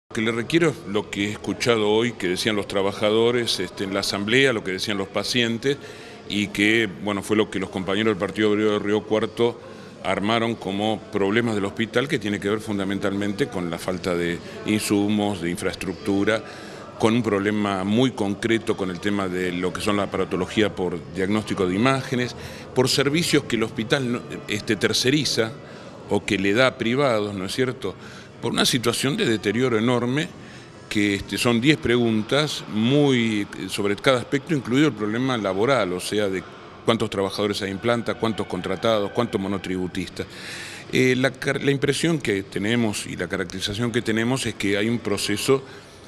Lo que le requiero es lo que he escuchado hoy que decían los trabajadores en la asamblea, lo que decían los pacientes y que bueno, fue lo que los compañeros del Partido Obrero de Río Cuarto armaron como problemas del hospital, que tiene que ver fundamentalmente con la falta de insumos, de infraestructura, con un problema muy concreto con el tema de lo que son la aparatología por diagnóstico de imágenes, por servicios que el hospital terceriza o que le da a privados, ¿no es cierto?, por una situación de deterioro enorme, que son 10 preguntas sobre cada aspecto, incluido el problema laboral, o sea, de cuántos trabajadores hay en planta, cuántos contratados, cuántos monotributistas. La impresión que tenemos y la caracterización que tenemos es que hay un proceso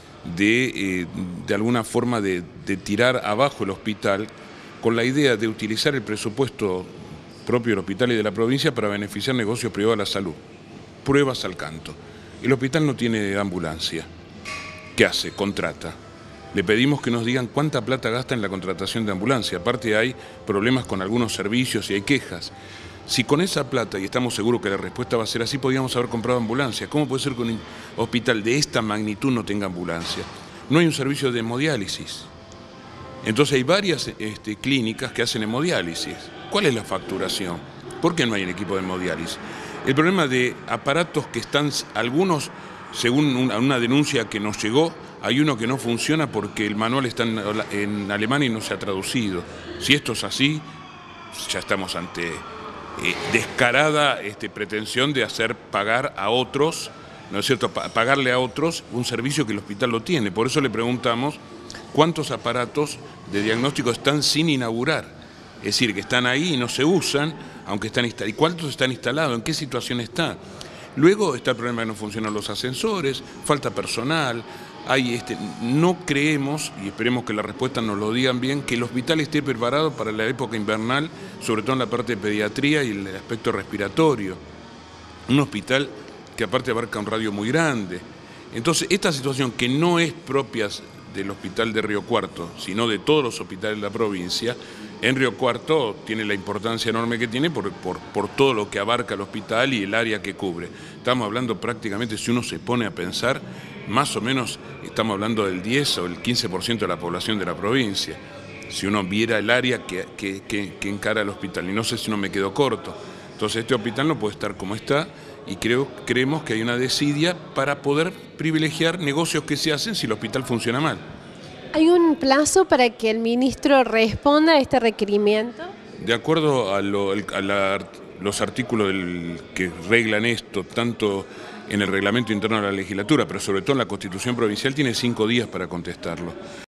de alguna forma de tirar abajo el hospital con la idea de utilizar el presupuesto propio del hospital y de la provincia para beneficiar negocios privados de la salud. Pruebas al canto. El hospital no tiene ambulancia. ¿Qué hace? Contrata. Le pedimos que nos digan cuánta plata gasta en la contratación de ambulancia. Aparte hay problemas con algunos servicios y hay quejas. Si con esa plata, y estamos seguros que la respuesta va a ser así, podríamos haber comprado ambulancia. ¿Cómo puede ser que un hospital de esta magnitud no tenga ambulancia? No hay un servicio de hemodiálisis. Entonces hay varias clínicas que hacen hemodiálisis. ¿Cuál es la facturación? ¿Por qué no hay un equipo de hemodiálisis? El problema de aparatos que están, algunos, según una denuncia que nos llegó, hay uno que no funciona porque el manual está en alemán y no se ha traducido. Si esto es así, ya estamos ante descarada pretensión de hacer pagar a otros, ¿no es cierto?, pagarle a otros un servicio que el hospital lo tiene. Por eso le preguntamos cuántos aparatos de diagnóstico están sin inaugurar. Es decir, que están ahí y no se usan, aunque están instalados. ¿Y cuántos están instalados? ¿En qué situación está? Luego está el problema de que no funcionan los ascensores, falta personal. No creemos, y esperemos que la respuesta nos lo digan bien, que el hospital esté preparado para la época invernal, sobre todo en la parte de pediatría y el aspecto respiratorio. Un hospital que aparte abarca un radio muy grande. Entonces, esta situación que no es propia del hospital de Río Cuarto, sino de todos los hospitales de la provincia, en Río Cuarto tiene la importancia enorme que tiene por todo lo que abarca el hospital y el área que cubre. Estamos hablando prácticamente, si uno se pone a pensar, más o menos estamos hablando del 10 o el 15% de la población de la provincia. Si uno viera el área que encara el hospital, y no sé si no me quedo corto. Entonces este hospital no puede estar como está, y creemos que hay una desidia para poder privilegiar negocios que se hacen si el hospital funciona mal. ¿Hay un plazo para que el ministro responda a este requerimiento? De acuerdo a los artículos que reglan esto, tanto en el reglamento interno de la legislatura, pero sobre todo en la Constitución provincial, tiene 5 días para contestarlo.